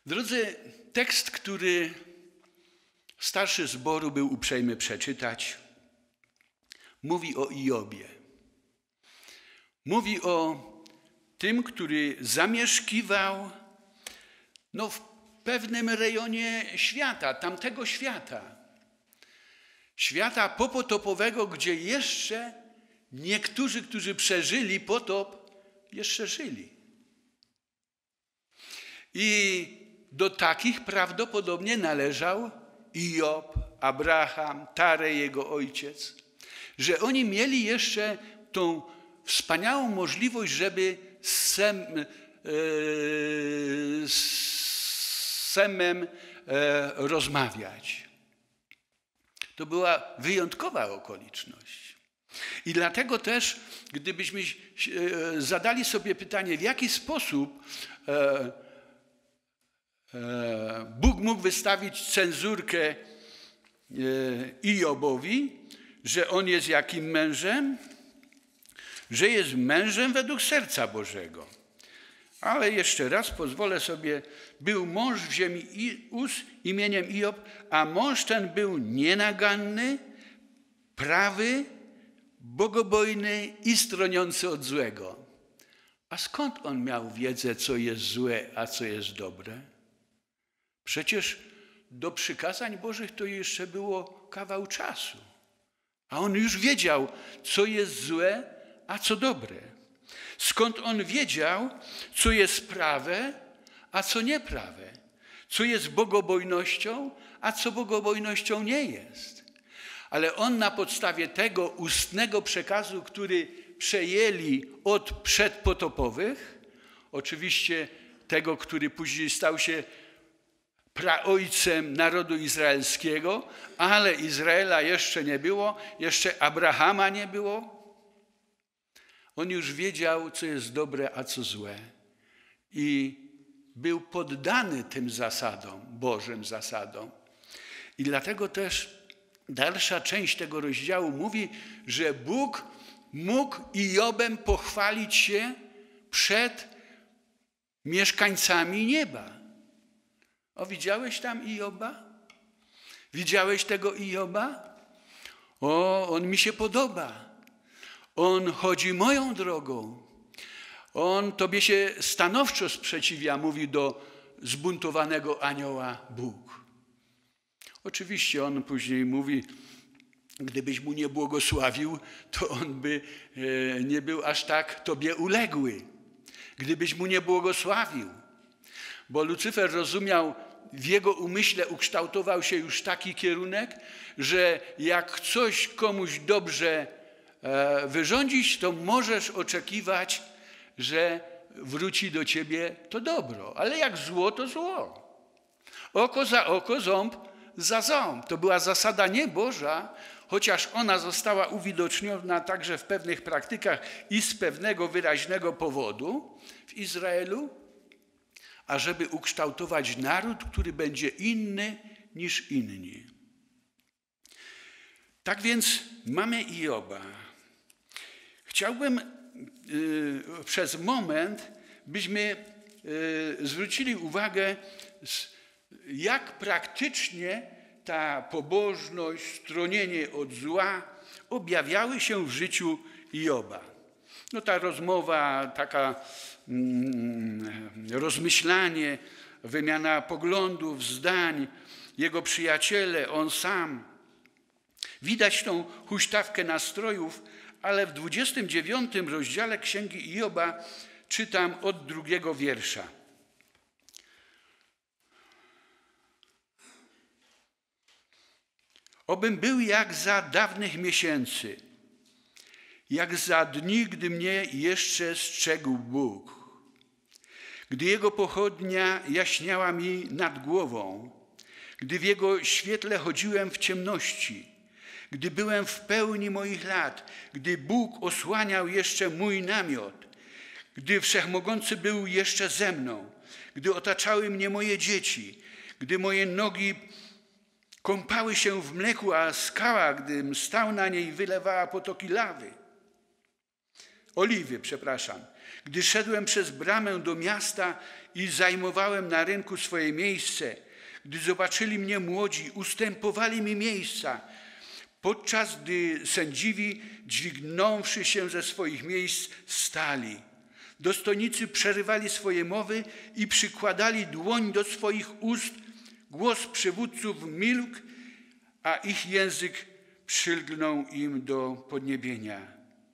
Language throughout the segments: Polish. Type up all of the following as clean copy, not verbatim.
Drodzy, tekst, który starszy zboru był uprzejmy przeczytać, mówi o Iobie. Mówi o tym, który zamieszkiwał w pewnym rejonie świata, tamtego świata. Świata popotopowego, gdzie jeszcze niektórzy, którzy przeżyli potop, jeszcze żyli. I do takich prawdopodobnie należał Iob, Abraham, Tarej, jego ojciec, że oni mieli jeszcze tą wspaniałą możliwość, żeby z Semem rozmawiać. To była wyjątkowa okoliczność. I dlatego też, gdybyśmy zadali sobie pytanie, w jaki sposób Bóg mógł wystawić cenzurkę Iobowi, że on jest jakim mężem? Że jest mężem według serca Bożego. Ale jeszcze raz pozwolę sobie, był mąż w ziemi Uz imieniem Iob, a mąż ten był nienaganny, prawy, bogobojny i stroniący od złego. A skąd on miał wiedzę, co jest złe, a co jest dobre? Przecież do przykazań Bożych to jeszcze było kawał czasu. A on już wiedział, co jest złe, a co dobre. Skąd on wiedział, co jest prawe, a co nieprawe? Co jest bogobojnością, a co bogobojnością nie jest? Ale on na podstawie tego ustnego przekazu, który przejęli od przedpotopowych, oczywiście tego, który później stał się praojcem narodu izraelskiego, ale Izraela jeszcze nie było, jeszcze Abrahama nie było. On już wiedział, co jest dobre, a co złe. I był poddany tym zasadom, Bożym zasadom. I dlatego też dalsza część tego rozdziału mówi, że Bóg mógł Iobem pochwalić się przed mieszkańcami nieba. O, widziałeś tam Ioba? Widziałeś tego Ioba? O, on mi się podoba. On chodzi moją drogą. On tobie się stanowczo sprzeciwia, mówi do zbuntowanego anioła Bóg. Oczywiście on później mówi, gdybyś mu nie błogosławił, to on by nie był aż tak tobie uległy. Gdybyś mu nie błogosławił. Bo Lucyfer rozumiał, w jego umyśle ukształtował się już taki kierunek, że jak coś komuś dobrze wyrządzić, to możesz oczekiwać, że wróci do ciebie to dobro. Ale jak zło, to zło. Oko za oko, ząb za ząb. To była zasada nieboża, chociaż ona została uwidoczniona także w pewnych praktykach i z pewnego wyraźnego powodu w Izraelu, ażeby ukształtować naród, który będzie inny niż inni. Tak więc mamy Ioba. Chciałbym przez moment, byśmy zwrócili uwagę, jak praktycznie ta pobożność, stronienie od zła objawiały się w życiu Ioba. Ta rozmowa, taka rozmyślanie, wymiana poglądów, zdań, jego przyjaciele, on sam. Widać tą huśtawkę nastrojów, ale w 29 rozdziale Księgi Ioba czytam od 2 wiersza. Obym był jak za dawnych miesięcy, jak za dni, gdy mnie jeszcze strzegł Bóg, gdy Jego pochodnia jaśniała mi nad głową, gdy w Jego świetle chodziłem w ciemności, gdy byłem w pełni moich lat, gdy Bóg osłaniał jeszcze mój namiot, gdy Wszechmogący był jeszcze ze mną, gdy otaczały mnie moje dzieci, gdy moje nogi kąpały się w mleku, a skała, gdym stał na niej, wylewała potoki oliwy. Gdy szedłem przez bramę do miasta i zajmowałem na rynku swoje miejsce, gdy zobaczyli mnie młodzi, ustępowali mi miejsca, podczas gdy sędziwi, dźwignąwszy się ze swoich miejsc, stali. Dostojnicy przerywali swoje mowy i przykładali dłoń do swoich ust. Głos przywódców milkł, a ich język przylgnął im do podniebienia.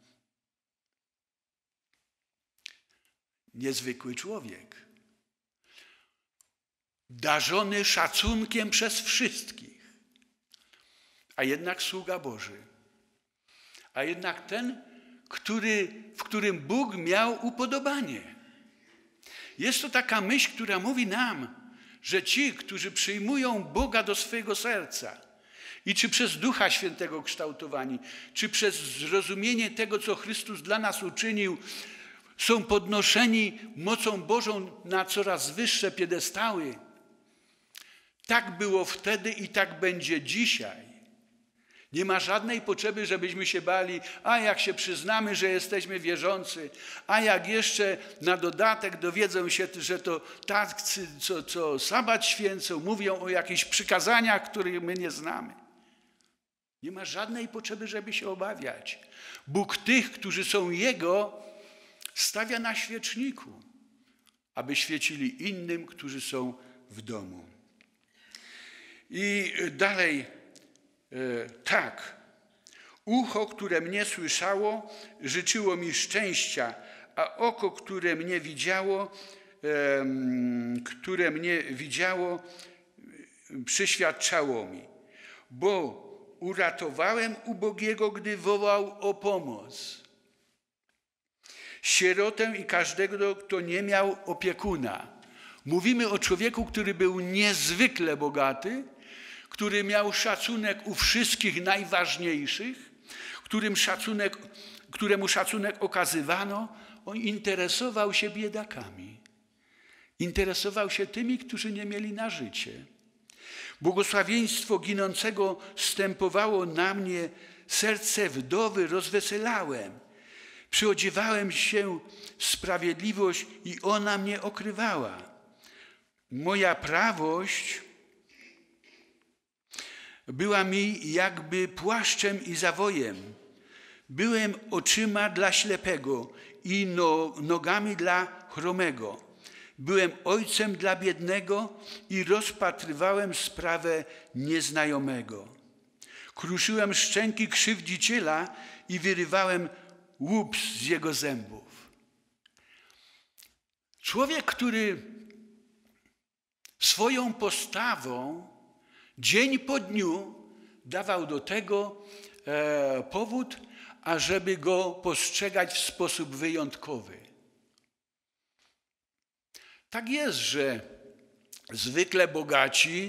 Niezwykły człowiek, darzony szacunkiem przez wszystkich, a jednak sługa Boży, a jednak ten, w którym Bóg miał upodobanie. Jest to taka myśl, która mówi nam, że ci, którzy przyjmują Boga do swojego serca i czy przez Ducha Świętego kształtowani, czy przez zrozumienie tego, co Chrystus dla nas uczynił, są podnoszeni mocą Bożą na coraz wyższe piedestały. Tak było wtedy i tak będzie dzisiaj. Nie ma żadnej potrzeby, żebyśmy się bali, a jak się przyznamy, że jesteśmy wierzący, a jak jeszcze na dodatek dowiedzą się, że to tacy, co sabat święcą, mówią o jakichś przykazaniach, których my nie znamy. Nie ma żadnej potrzeby, żeby się obawiać. Bóg tych, którzy są Jego, stawia na świeczniku, aby świecili innym, którzy są w domu. I dalej, tak, ucho, które mnie słyszało, życzyło mi szczęścia, a oko, które mnie widziało, przyświadczało mi, bo uratowałem ubogiego, gdy wołał o pomoc, sierotę i każdego, kto nie miał opiekuna. Mówimy o człowieku, który był niezwykle bogaty, który miał szacunek u wszystkich najważniejszych, któremu szacunek okazywano. On interesował się biedakami. Interesował się tymi, którzy nie mieli na życie. Błogosławieństwo ginącego stępowało na mnie, serce wdowy rozweselałem. Przyodziewałem się w sprawiedliwość i ona mnie okrywała. Moja prawość była mi jakby płaszczem i zawojem. Byłem oczyma dla ślepego i nogami dla chromego. Byłem ojcem dla biednego i rozpatrywałem sprawę nieznajomego. Kruszyłem szczęki krzywdziciela i wyrywałem łup z jego zębów. Człowiek, który swoją postawą dzień po dniu dawał do tego powód, ażeby go postrzegać w sposób wyjątkowy. Tak jest, że zwykle bogaci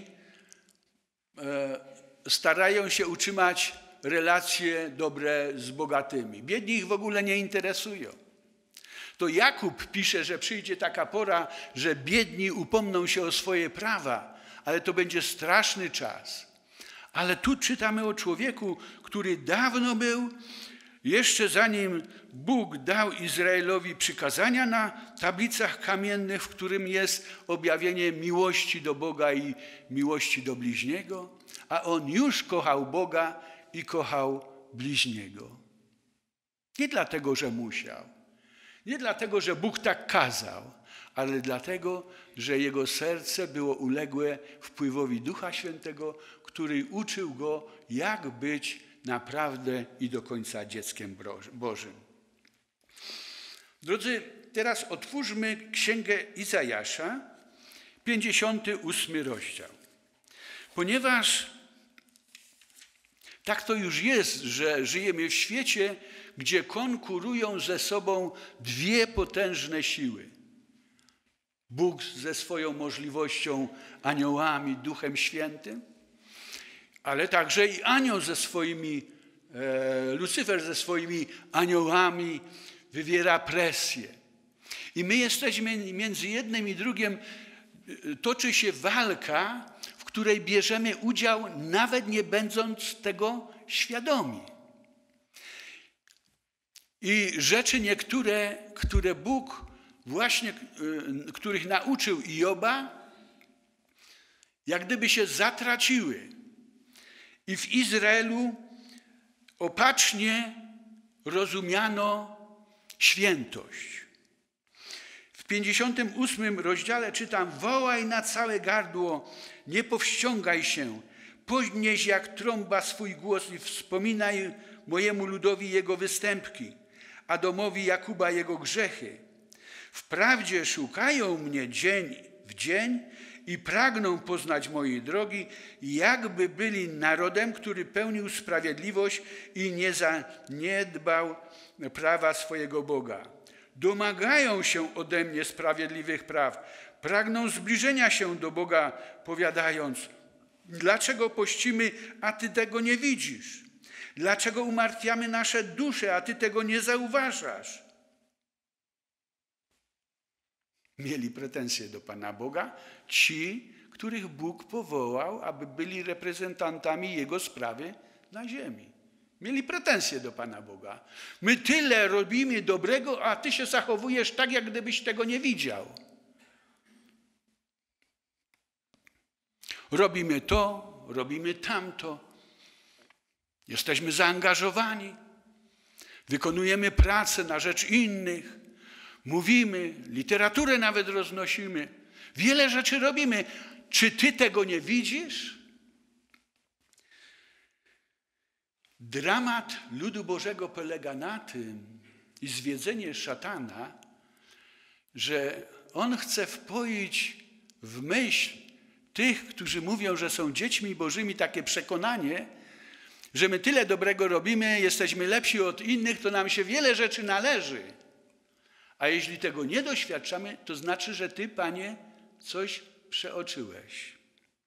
starają się utrzymać relacje dobre z bogatymi. Biedni ich w ogóle nie interesują. To Jakub pisze, że przyjdzie taka pora, że biedni upomną się o swoje prawa, ale to będzie straszny czas. Ale tu czytamy o człowieku, który dawno był, jeszcze zanim Bóg dał Izraelowi przykazania na tablicach kamiennych, w którym jest objawienie miłości do Boga i miłości do bliźniego, a on już kochał Boga i kochał bliźniego. Nie dlatego, że musiał, nie dlatego, że Bóg tak kazał, ale dlatego, że jego serce było uległe wpływowi Ducha Świętego, który uczył go, jak być naprawdę i do końca dzieckiem Bożym. Drodzy, teraz otwórzmy Księgę Izajasza, 58 rozdział. Ponieważ tak to już jest, że żyjemy w świecie, gdzie konkurują ze sobą dwie potężne siły. Bóg ze swoją możliwością, aniołami, Duchem Świętym, ale także i anioł Lucyfer ze swoimi aniołami wywiera presję. I my jesteśmy między jednym i drugim, toczy się walka, w której bierzemy udział, nawet nie będąc tego świadomi. I rzeczy niektóre, które Bóg właśnie, których nauczył Joba, jak gdyby się zatraciły. I w Izraelu opacznie rozumiano świętość. W 58 rozdziale czytam: wołaj na całe gardło, nie powściągaj się, podnieś jak trąba swój głos i wspominaj mojemu ludowi jego występki, a domowi Jakuba jego grzechy. Wprawdzie szukają mnie dzień w dzień i pragną poznać mojej drogi, jakby byli narodem, który pełnił sprawiedliwość i nie zaniedbał prawa swojego Boga. Domagają się ode mnie sprawiedliwych praw, pragną zbliżenia się do Boga, powiadając: dlaczego pościmy, a Ty tego nie widzisz? Dlaczego umartwiamy nasze dusze, a Ty tego nie zauważasz? Mieli pretensje do Pana Boga ci, których Bóg powołał, aby byli reprezentantami Jego sprawy na ziemi. Mieli pretensje do Pana Boga. My tyle robimy dobrego, a Ty się zachowujesz tak, jak gdybyś tego nie widział. Robimy to, robimy tamto. Jesteśmy zaangażowani. Wykonujemy pracę na rzecz innych. Mówimy, literaturę nawet roznosimy. Wiele rzeczy robimy. Czy Ty tego nie widzisz? Dramat ludu Bożego polega na tym i zwiedzenie szatana, że on chce wpoić w myśl tych, którzy mówią, że są dziećmi Bożymi, takie przekonanie, że my tyle dobrego robimy, jesteśmy lepsi od innych, to nam się wiele rzeczy należy. A jeśli tego nie doświadczamy, to znaczy, że Ty, Panie, coś przeoczyłeś.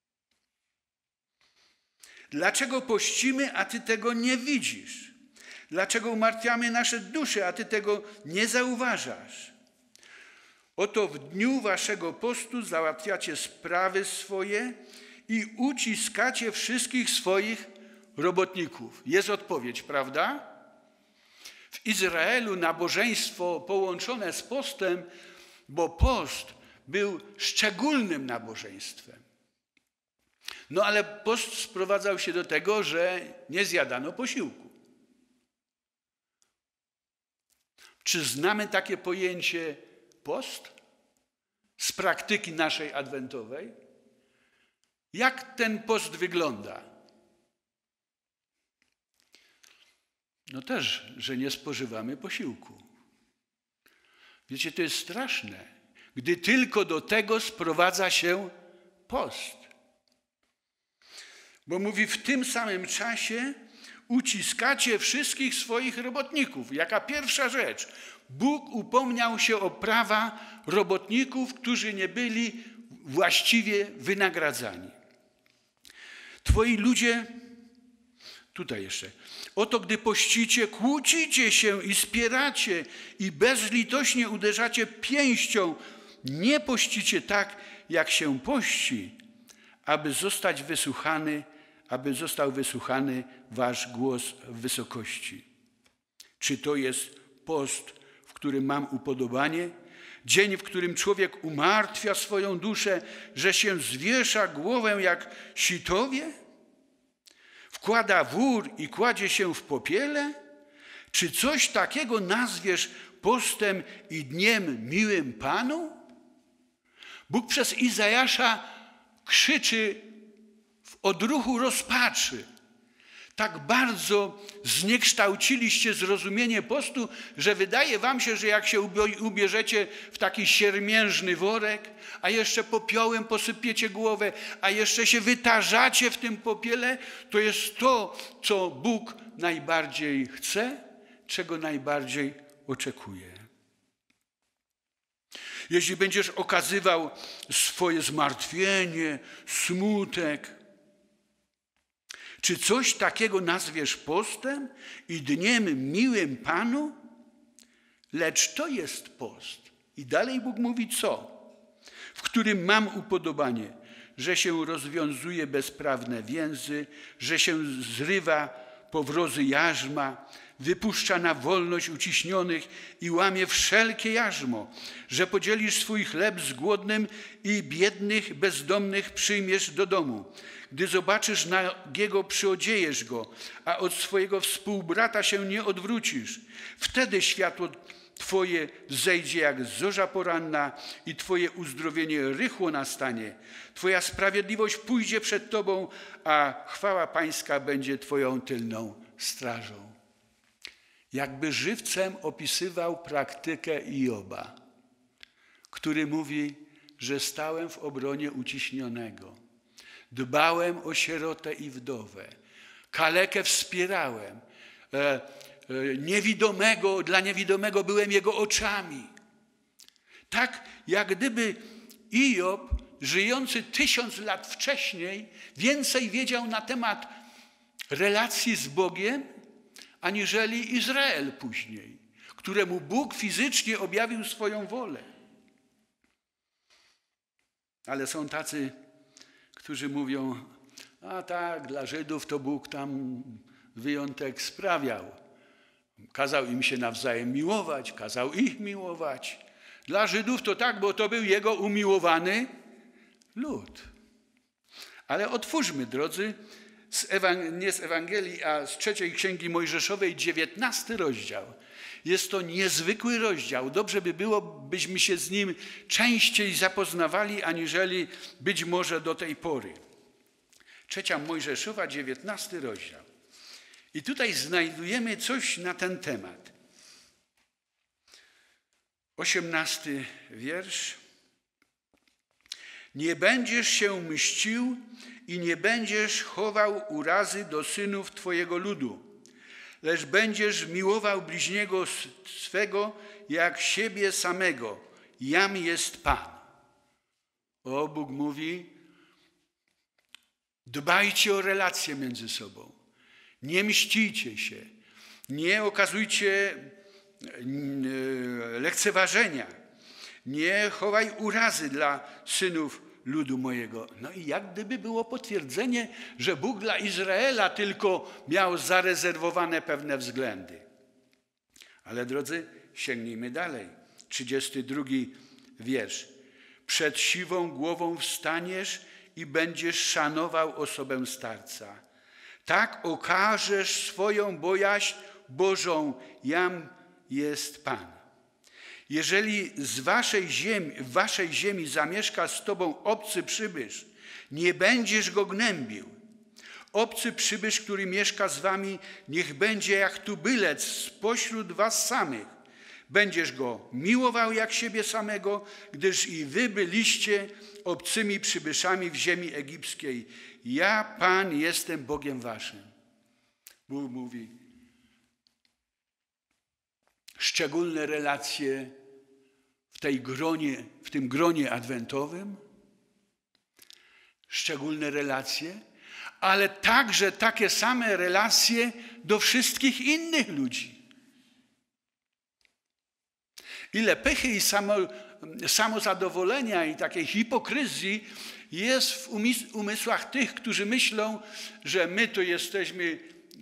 Dlaczego pościmy, a Ty tego nie widzisz? Dlaczego umartwiamy nasze dusze, a Ty tego nie zauważasz? Oto w dniu Waszego postu załatwiacie sprawy swoje i uciskacie wszystkich swoich robotników. Jest odpowiedź, prawda? W Izraelu nabożeństwo połączone z postem, bo post był szczególnym nabożeństwem. No ale post sprowadzał się do tego, że nie zjadano posiłku. Czy znamy takie pojęcie post z praktyki naszej adwentowej? Jak ten post wygląda? No też, że nie spożywamy posiłku. Wiecie, to jest straszne, gdy tylko do tego sprowadza się post. Bo mówi, w tym samym czasie uciskacie wszystkich swoich robotników. Jaka pierwsza rzecz? Bóg upomniał się o prawa robotników, którzy nie byli właściwie wynagradzani. Twoi ludzie, tutaj jeszcze, oto gdy pościcie, kłócicie się i spieracie i bezlitośnie uderzacie pięścią, nie pościcie tak, jak się pości, aby został wysłuchany wasz głos w wysokości. Czy to jest post, w którym mam upodobanie? Dzień, w którym człowiek umartwia swoją duszę, że się zwiesza głowę jak sitowie? Wkłada wór i kładzie się w popiele? Czy coś takiego nazwiesz postem i dniem miłym Panu? Bóg przez Izajasza krzyczy w odruchu rozpaczy. Tak bardzo zniekształciliście zrozumienie postu, że wydaje wam się, że jak się ubierzecie w taki siermiężny worek, a jeszcze popiołem posypiecie głowę, a jeszcze się wytarzacie w tym popiele, to jest to, co Bóg najbardziej chce, czego najbardziej oczekuje. Jeśli będziesz okazywał swoje zmartwienie, smutek, czy coś takiego nazwiesz postem i dniem miłym Panu? Lecz to jest post. I dalej Bóg mówi co? W którym mam upodobanie, że się rozwiązuje bezprawne więzy, że się zrywa powrozy jarzma, wypuszcza na wolność uciśnionych i łamie wszelkie jarzmo, że podzielisz swój chleb z głodnym i biednych, bezdomnych przyjmiesz do domu. Gdy zobaczysz nagiego, przyodziejesz go, a od swojego współbrata się nie odwrócisz. Wtedy światło Twoje wzejdzie jak zorza poranna i Twoje uzdrowienie rychło nastanie. Twoja sprawiedliwość pójdzie przed Tobą, a chwała Pańska będzie Twoją tylną strażą. Jakby żywcem opisywał praktykę Ioba, który mówi, że stałem w obronie uciśnionego, dbałem o sierotę i wdowę, kalekę wspierałem, dla niewidomego byłem jego oczami. Tak jak gdyby Iob, żyjący 1000 lat wcześniej, więcej wiedział na temat relacji z Bogiem, aniżeli Izrael później, któremu Bóg fizycznie objawił swoją wolę. Ale są tacy, którzy mówią, a tak, dla Żydów to Bóg tam wyjątek sprawiał. Kazał im się nawzajem miłować, kazał ich miłować. Dla Żydów to tak, bo to był Jego umiłowany lud. Ale otwórzmy, drodzy, nie z Ewangelii, a z 3 Księgi Mojżeszowej, 19 rozdział. Jest to niezwykły rozdział. Dobrze by było, byśmy się z nim częściej zapoznawali, aniżeli być może do tej pory. 3 Mojżeszowa, 19 rozdział. I tutaj znajdujemy coś na ten temat. 18 wiersz. Nie będziesz się mścił i nie będziesz chował urazy do synów Twojego ludu, lecz będziesz miłował bliźniego swego jak siebie samego. Jam jest Pan. O, Bóg mówi, dbajcie o relacje między sobą. Nie mścijcie się. Nie okazujcie lekceważenia. Nie chowaj urazy dla synów ludu mojego. No i jak gdyby było potwierdzenie, że Bóg dla Izraela tylko miał zarezerwowane pewne względy. Ale drodzy, sięgnijmy dalej. 32 wiersz. Przed siwą głową wstaniesz i będziesz szanował osobę starca. Tak okażesz swoją bojaźń Bożą, jam jest Pan. Jeżeli w waszej ziemi zamieszka z tobą obcy przybysz, nie będziesz go gnębił. Obcy przybysz, który mieszka z wami, niech będzie jak tubylec spośród was samych. Będziesz go miłował jak siebie samego, gdyż i wy byliście obcymi przybyszami w ziemi egipskiej. Ja, Pan, jestem Bogiem waszym. Bóg mówi, szczególne relacje w tym gronie adwentowym, szczególne relacje, ale także takie same relacje do wszystkich innych ludzi. Ile pychy i samozadowolenia i takiej hipokryzji jest w umysłach tych, którzy myślą, że my to jesteśmy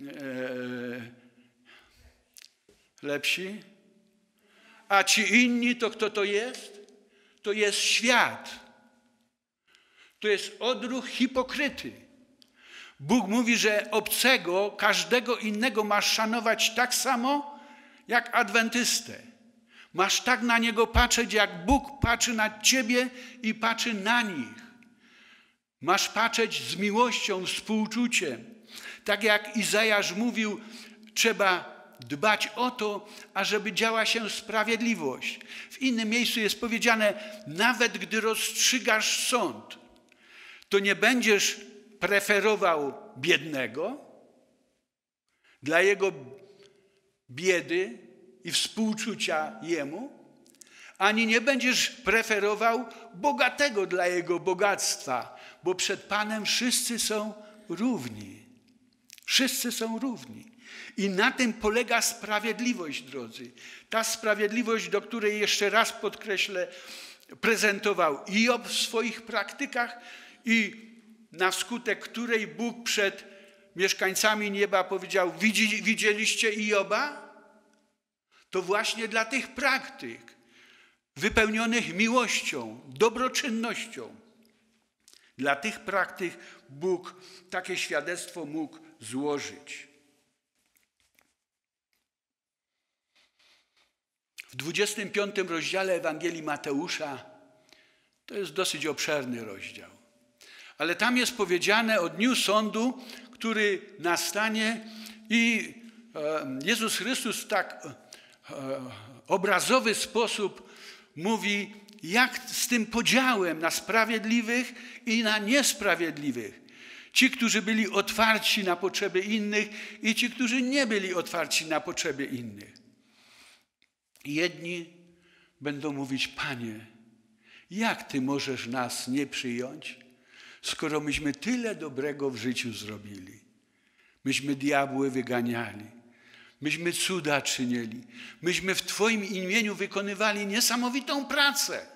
lepsi, a ci inni to kto to jest? To jest świat. To jest odruch hipokryty. Bóg mówi, że obcego, każdego innego masz szanować tak samo jak adwentystę. Masz tak na niego patrzeć, jak Bóg patrzy na ciebie i patrzy na nich. Masz patrzeć z miłością, współczuciem. Tak jak Izajasz mówił, trzeba dbać o to, ażeby działa się sprawiedliwość. W innym miejscu jest powiedziane, nawet gdy rozstrzygasz sąd, to nie będziesz preferował biednego dla jego biedy i współczucia jemu, ani nie będziesz preferował bogatego dla jego bogactwa, bo przed Panem wszyscy są równi. Wszyscy są równi. I na tym polega sprawiedliwość, drodzy. Ta sprawiedliwość, do której jeszcze raz podkreślę, prezentował Iob w swoich praktykach i na skutek której Bóg przed mieszkańcami nieba powiedział: widzieliście Ioba? To właśnie dla tych praktyk wypełnionych miłością, dobroczynnością, dla tych praktyk Bóg takie świadectwo mógł złożyć. W 25 rozdziale Ewangelii Mateusza, to jest dosyć obszerny rozdział, ale tam jest powiedziane o dniu sądu, który nastanie, i Jezus Chrystus w tak obrazowy sposób mówi, jak z tym podziałem na sprawiedliwych i na niesprawiedliwych. Ci, którzy byli otwarci na potrzeby innych, i ci, którzy nie byli otwarci na potrzeby innych. Jedni będą mówić: Panie, jak Ty możesz nas nie przyjąć, skoro myśmy tyle dobrego w życiu zrobili? Myśmy diabły wyganiali, myśmy cuda czynili, myśmy w Twoim imieniu wykonywali niesamowitą pracę.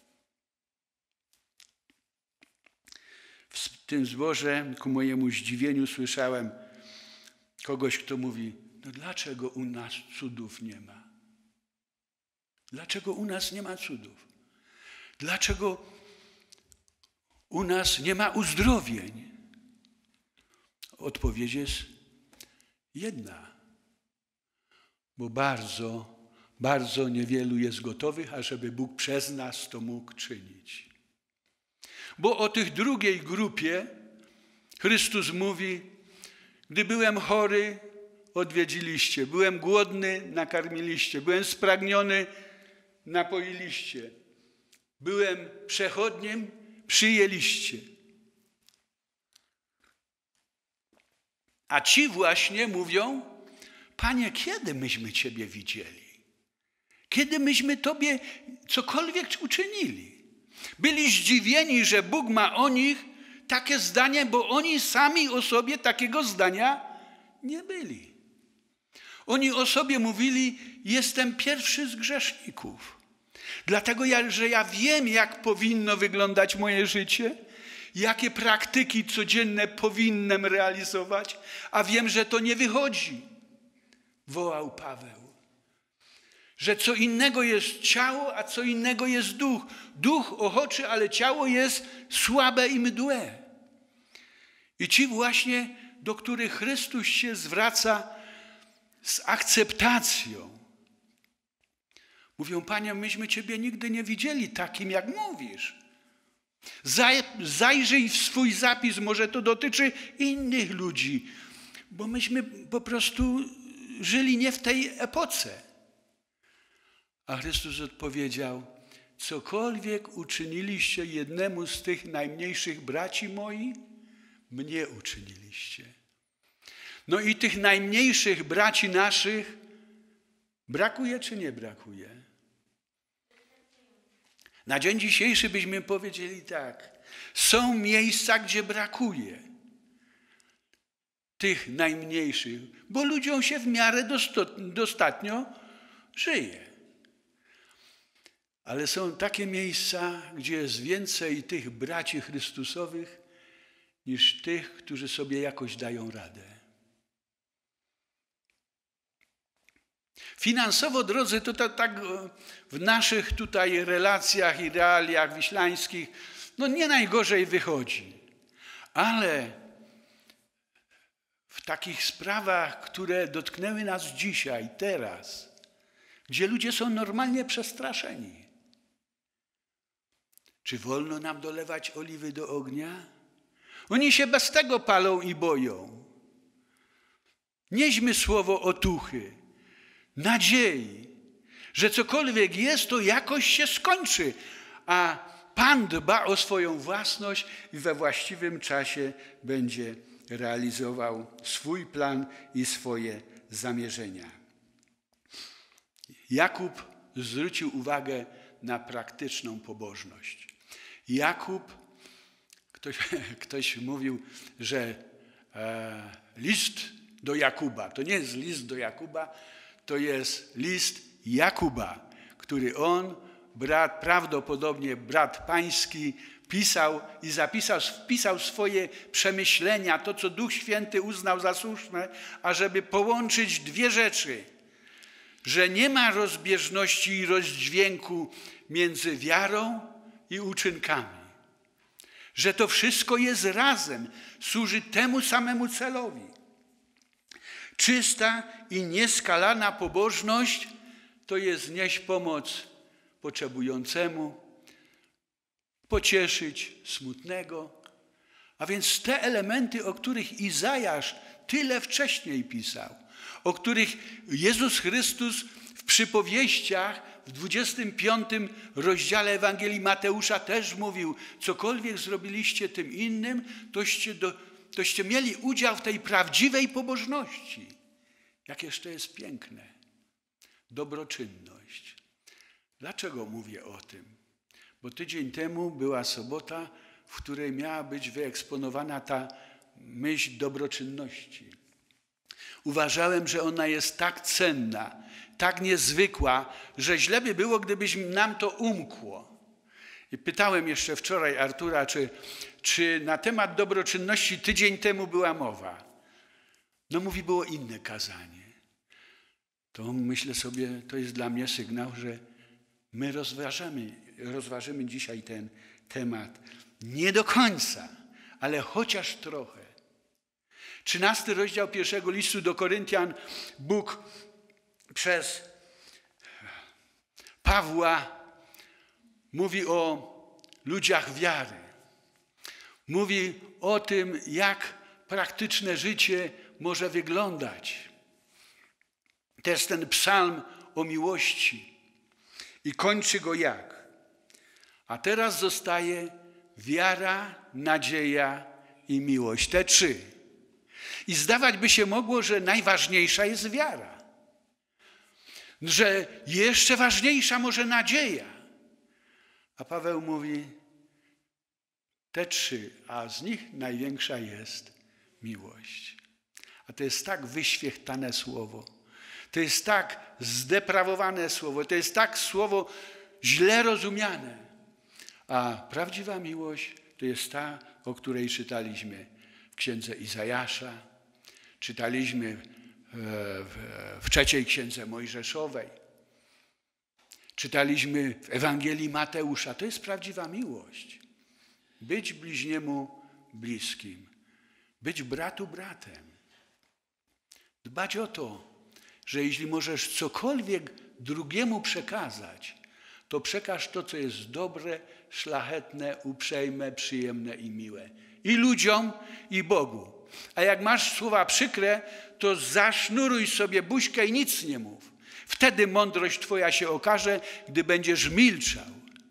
W tym zborze, ku mojemu zdziwieniu, słyszałem kogoś, kto mówi: no dlaczego u nas cudów nie ma? Dlaczego u nas nie ma cudów? Dlaczego u nas nie ma uzdrowień? Odpowiedź jest jedna. Bo bardzo, bardzo niewielu jest gotowych, ażeby Bóg przez nas to mógł czynić. Bo o tych drugiej grupie Chrystus mówi: gdy byłem chory, odwiedziliście, byłem głodny, nakarmiliście, byłem spragniony, napoiliście, byłem przechodniem, przyjęliście. A ci właśnie mówią: Panie, kiedy myśmy Ciebie widzieli? Kiedy myśmy Tobie cokolwiek uczynili? Byli zdziwieni, że Bóg ma o nich takie zdanie, bo oni sami o sobie takiego zdania nie byli. Oni o sobie mówili: jestem pierwszy z grzeszników. Dlatego, że ja wiem, jak powinno wyglądać moje życie, jakie praktyki codzienne powinnam realizować, a wiem, że to nie wychodzi, wołał Paweł. Że co innego jest ciało, a co innego jest duch. Duch ochoczy, ale ciało jest słabe i mdłe. I ci właśnie, do których Chrystus się zwraca z akceptacją, mówią: Panie, myśmy Ciebie nigdy nie widzieli takim, jak mówisz. Zajrzyj w swój zapis, może to dotyczy innych ludzi, bo myśmy po prostu żyli nie w tej epoce. A Chrystus odpowiedział: cokolwiek uczyniliście jednemu z tych najmniejszych braci moi, mnie uczyniliście. No i tych najmniejszych braci naszych brakuje czy nie brakuje? Na dzień dzisiejszy byśmy powiedzieli tak: są miejsca, gdzie brakuje tych najmniejszych, bo ludziom się w miarę dostatnio żyje. Ale są takie miejsca, gdzie jest więcej tych braci Chrystusowych niż tych, którzy sobie jakoś dają radę. Finansowo, drodzy, to tak w naszych tutaj relacjach i realiach wiślańskich no nie najgorzej wychodzi. Ale w takich sprawach, które dotknęły nas dzisiaj, teraz, gdzie ludzie są normalnie przestraszeni, czy wolno nam dolewać oliwy do ognia? Oni się bez tego palą i boją. Nieśmy słowo otuchy, nadziei, że cokolwiek jest, to jakoś się skończy, a Pan dba o swoją własność i we właściwym czasie będzie realizował swój plan i swoje zamierzenia. Jakub zwrócił uwagę na praktyczną pobożność. Jakub, ktoś mówił, że list do Jakuba, to nie jest list do Jakuba, to jest list Jakuba, który on, prawdopodobnie brat pański, pisał i wpisał swoje przemyślenia, to co Duch Święty uznał za słuszne, ażeby połączyć dwie rzeczy. Że nie ma rozbieżności i rozdźwięku między wiarą i uczynkami. Że to wszystko jest razem, służy temu samemu celowi. Czysta i nieskalana pobożność to jest nieść pomoc potrzebującemu, pocieszyć smutnego. A więc te elementy, o których Izajasz tyle wcześniej pisał, o których Jezus Chrystus w przypowieściach w 25 rozdziale Ewangelii Mateusza też mówił, cokolwiek zrobiliście tym innym, toście mieli udział w tej prawdziwej pobożności. Jakież to jest piękne. Dobroczynność. Dlaczego mówię o tym? Bo tydzień temu była sobota, w której miała być wyeksponowana ta myśl dobroczynności. Uważałem, że ona jest tak cenna, tak niezwykła, że źle by było, gdybyś nam to umkło. I pytałem jeszcze wczoraj Artura, czy na temat dobroczynności tydzień temu była mowa. No mówi, było inne kazanie. To myślę sobie, to jest dla mnie sygnał, że my rozważymy dzisiaj ten temat. Nie do końca, ale chociaż trochę. 13 rozdział 1 listu do Koryntian Bóg przez Pawła mówi o ludziach wiary. Mówi o tym, jak praktyczne życie może wyglądać. To jest ten psalm o miłości. I kończy go jak? A teraz zostaje wiara, nadzieja i miłość. Te trzy. I zdawać by się mogło, że najważniejsza jest wiara. Że jeszcze ważniejsza może nadzieja. A Paweł mówi, te trzy, a z nich największa jest miłość. A to jest tak wyświechtane słowo. To jest tak zdeprawowane słowo. To jest tak słowo źle rozumiane. A prawdziwa miłość to jest ta, o której czytaliśmy w księdze Izajasza. Czytaliśmy w 3 księdze Mojżeszowej. Czytaliśmy w Ewangelii Mateusza. To jest prawdziwa miłość. Być bliźniemu bliskim. Być bratu bratem. Dbać o to, że jeśli możesz cokolwiek drugiemu przekazać, to przekaż to, co jest dobre, szlachetne, uprzejme, przyjemne i miłe. I ludziom, i Bogu. A jak masz słowa przykre, to zasznuruj sobie buźkę i nic nie mów. Wtedy mądrość twoja się okaże, gdy będziesz milczał.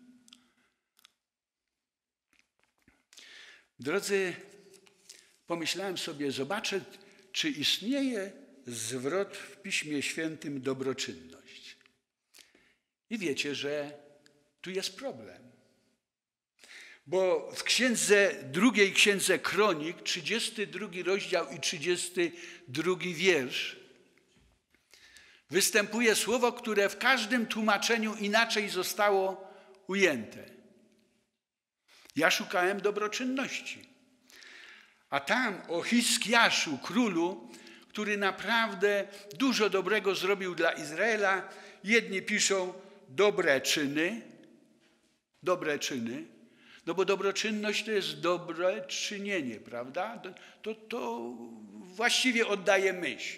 Drodzy, pomyślałem sobie, zobaczę, czy istnieje zwrot w Piśmie Świętym dobroczynność. I wiecie, że tu jest problem. Bo w drugiej księdze Kronik, 32 rozdział i 32 wiersz, występuje słowo, które w każdym tłumaczeniu inaczej zostało ujęte. Ja szukałem dobroczynności. A tam o Hiskiaszu, królu, który naprawdę dużo dobrego zrobił dla Izraela. Jedni piszą dobre czyny, no bo dobroczynność to jest dobre czynienie, prawda? To właściwie oddaje myśl.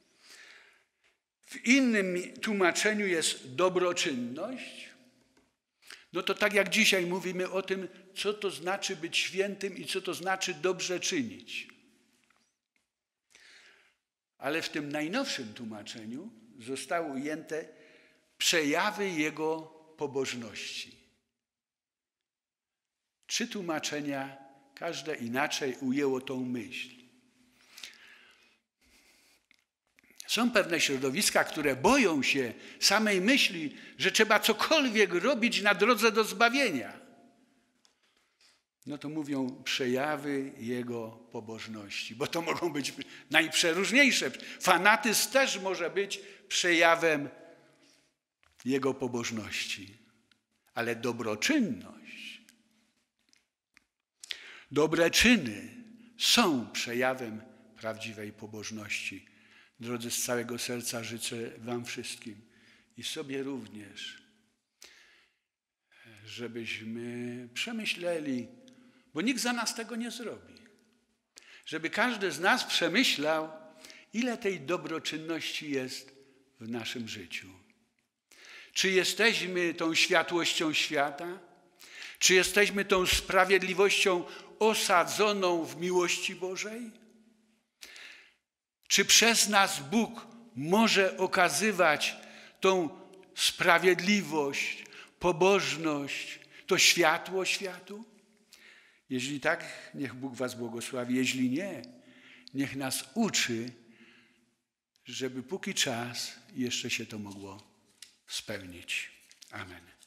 W innym tłumaczeniu jest dobroczynność. No to tak jak dzisiaj mówimy o tym, co to znaczy być świętym i co to znaczy dobrze czynić. Ale w tym najnowszym tłumaczeniu zostały ujęte przejawy jego pobożności. 3 tłumaczenia, każde inaczej ujęło tą myśl. Są pewne środowiska, które boją się samej myśli, że trzeba cokolwiek robić na drodze do zbawienia. No to mówią przejawy jego pobożności, bo to mogą być najprzeróżniejsze. Fanatyzm też może być przejawem jego pobożności. Ale dobroczynność Dobre czyny są przejawem prawdziwej pobożności. Drodzy, z całego serca życzę wam wszystkim i sobie również, żebyśmy przemyśleli, bo nikt za nas tego nie zrobi. Żeby każdy z nas przemyślał, ile tej dobroczynności jest w naszym życiu. Czy jesteśmy tą światłością świata? Czy jesteśmy tą sprawiedliwością osadzoną w miłości Bożej? Czy przez nas Bóg może okazywać tą sprawiedliwość, pobożność, to światło światu? Jeśli tak, niech Bóg was błogosławi. Jeśli nie, niech nas uczy, żeby póki czas jeszcze się to mogło spełnić. Amen.